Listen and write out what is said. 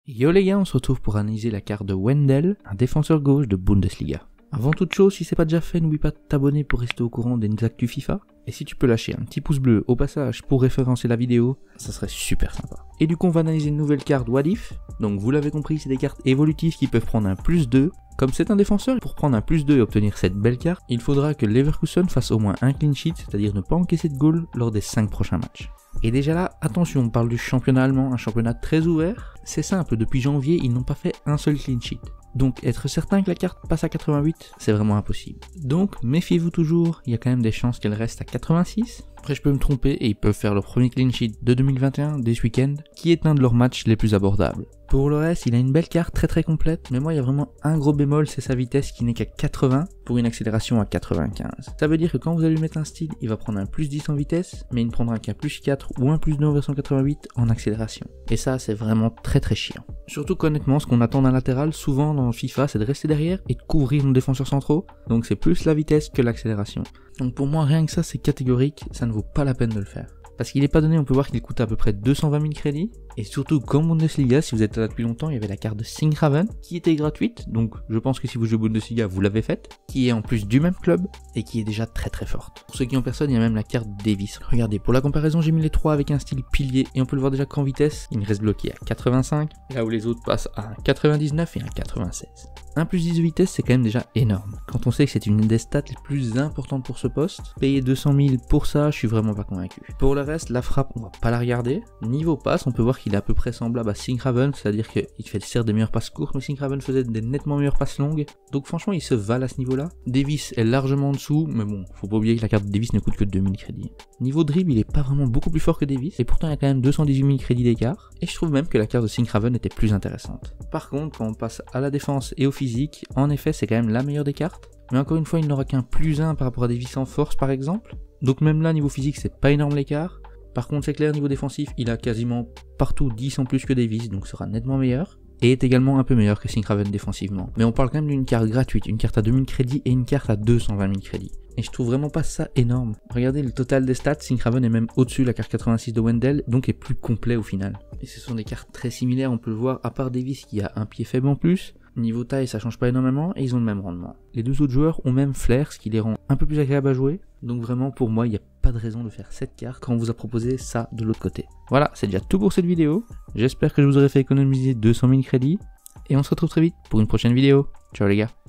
Yo les gars, on se retrouve pour analyser la carte de Wendell, un défenseur gauche de Bundesliga. Avant toute chose, si c'est pas déjà fait, n'oublie pas de t'abonner pour rester au courant des actus FIFA. Et si tu peux lâcher un petit pouce bleu au passage pour référencer la vidéo, ça serait super sympa. Et du coup on va analyser une nouvelle carte What If. Donc vous l'avez compris, c'est des cartes évolutives qui peuvent prendre un +2. Comme c'est un défenseur, pour prendre un +2 et obtenir cette belle carte, il faudra que Leverkusen fasse au moins un clean sheet, c'est-à-dire ne pas encaisser de goal lors des 5 prochains matchs. Et déjà là, attention, on parle du championnat allemand, un championnat très ouvert. C'est simple, depuis janvier, ils n'ont pas fait un seul clean sheet. Donc être certain que la carte passe à 88, c'est vraiment impossible. Donc méfiez-vous toujours, il y a quand même des chances qu'elle reste à 86. Après je peux me tromper et ils peuvent faire leur premier clean sheet de 2021 dès ce week-end, qui est un de leurs matchs les plus abordables. Pour le reste, il a une belle carte très complète, mais moi il y a vraiment un gros bémol, c'est sa vitesse qui n'est qu'à 80 pour une accélération à 95. Ça veut dire que quand vous allez lui mettre un style, il va prendre un +10 en vitesse, mais il ne prendra qu'un +4 ou un +2 en version 88 en accélération. Et ça c'est vraiment très chiant. Surtout qu'honnêtement, ce qu'on attend d'un latéral, souvent dans FIFA, c'est de rester derrière et de couvrir nos défenseurs centraux, donc c'est plus la vitesse que l'accélération. Donc pour moi, rien que ça c'est catégorique, ça ne vaut pas la peine de le faire. Parce qu'il n'est pas donné, on peut voir qu'il coûte à peu près 220 000 crédits. Et surtout, comme Bundesliga, si vous êtes là depuis longtemps, il y avait la carte de Sinkgraven qui était gratuite. Donc je pense que si vous jouez Bundesliga, vous l'avez faite. Qui est en plus du même club et qui est déjà très forte. Pour ceux qui ont personne, il y a même la carte Davis. Regardez, pour la comparaison, j'ai mis les 3 avec un style pilier. Et on peut le voir déjà qu'en vitesse, il reste bloqué à 85. Là où les autres passent à un 99 et un 96. Un +10 de vitesse, c'est quand même déjà énorme. Quand on sait que c'est une des stats les plus importantes pour ce poste, payer 200 000 pour ça, je suis vraiment pas convaincu. Pour le reste, la frappe, on va pas la regarder. Niveau passe, on peut voir qu'il est à peu près semblable à Sinkgraven, c'est-à-dire qu'il fait certes des meilleures passes courtes, mais Sinkgraven faisait des nettement meilleures passes longues. Donc franchement, il se valent à ce niveau-là. Davis est largement en dessous, mais bon, faut pas oublier que la carte de Davis ne coûte que 2000 crédits. Niveau dribble, il est pas vraiment beaucoup plus fort que Davis, et pourtant il y a quand même 218 000 crédits d'écart. Et je trouve même que la carte de Sinkgraven était plus intéressante. Par contre, quand on passe à la défense et au physique, en effet, c'est quand même la meilleure des cartes. Mais encore une fois, il n'aura qu'un +1 par rapport à Davis en force par exemple. Donc même là, niveau physique, c'est pas énorme l'écart. Par contre, c'est clair, niveau défensif, il a quasiment partout 10 en plus que Davis, donc sera nettement meilleur. Et est également un peu meilleur que Sinkgraven défensivement. Mais on parle quand même d'une carte gratuite, une carte à 2000 crédits et une carte à 220 000 crédits. Et je trouve vraiment pas ça énorme. Regardez le total des stats, Sinkgraven est même au-dessus de la carte 86 de Wendell, donc est plus complet au final. Et ce sont des cartes très similaires, on peut le voir, à part Davis qui a un pied faible en plus. Niveau taille, ça change pas énormément et ils ont le même rendement. Les deux autres joueurs ont même flair, ce qui les rend un peu plus agréables à jouer. Donc vraiment, pour moi, il n'y a pas de raison de faire cette carte quand on vous a proposé ça de l'autre côté. Voilà, c'est déjà tout pour cette vidéo. J'espère que je vous aurai fait économiser 200 000 crédits. Et on se retrouve très vite pour une prochaine vidéo. Ciao les gars.